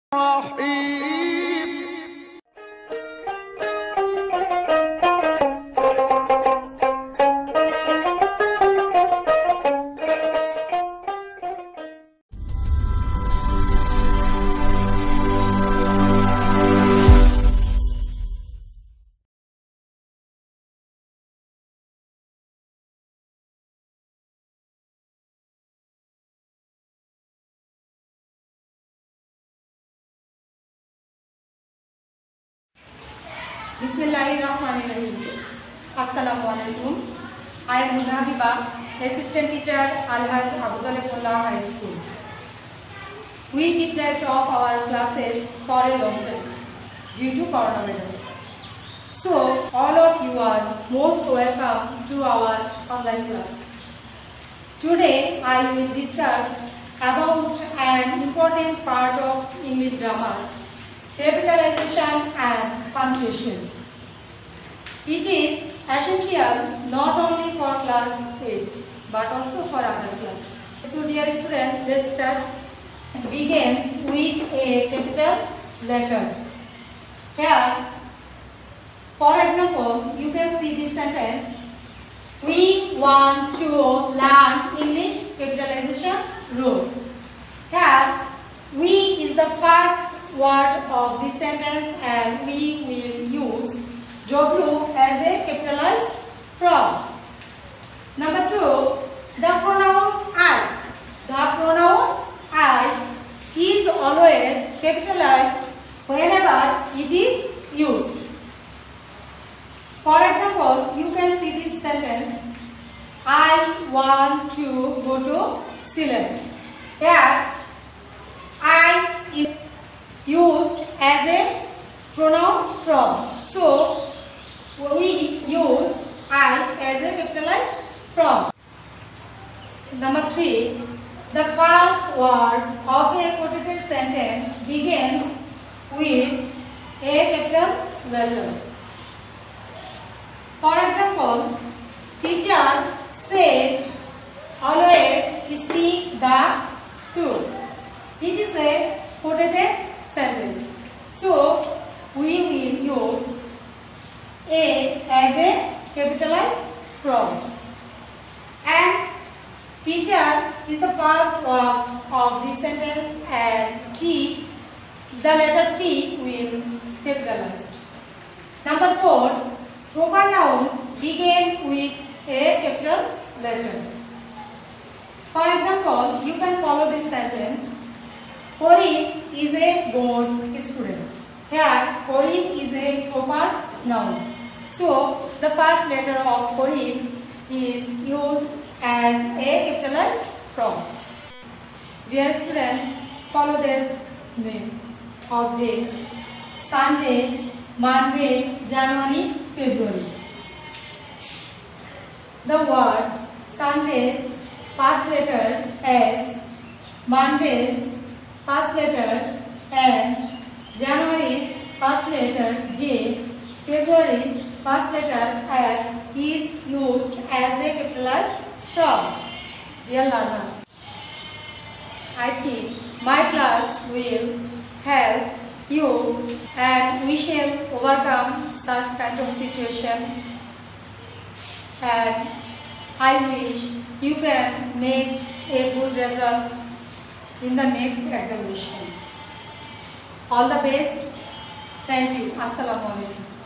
رحيم. Bismillahirrahmanirrahim. Assalamualaikum. I am Munna Habiba, Assistant Teacher, Alhaj Abdullah High School. We deprived of our classes for a long time due to coronavirus. So all of you are most welcome to our online class. Today I will discuss about an important part of English grammar, capitalization and punctuation. It is essential not only for class 8 but also for other classes. So dear students, let's start. It begins with a capital letter. Here, for example, you can see this sentence. We want to learn English capitalization rules. Here, we is the first word of this sentence and we will use W as a capitalized form. Number 2, the pronoun I. The pronoun I is always capitalized whenever it is used. For example, you can see this sentence. I want to go to Ceylon. Here, I is used as a pronoun form. So we use I as a capitalized form. Number 3, the first word of a quoted sentence begins with a capital letter. For example, teacher said, always speak the truth. It is a quoted sentence. So we will use A as a capitalized form. And teacher is the first word of this sentence and T, the letter T will capitalized. Number 4, proper nouns begin with a capital letter. For example, you can follow this sentence. Karim is a good student. Here, Karim is a proper noun. So, the first letter of Karim is used as a capitalized form. Dear students, follow these names of days: Sunday, Monday, January, February. The word Sundays, first letter S, Mondays, first letter N, January's first letter J, February's first letter F is used as a capitalized form. Dear learners, I think my class will help you and we shall overcome such kind of situation, and I wish you can make a good result in the next examination. All the best. Thank you. Assalamu alaikum.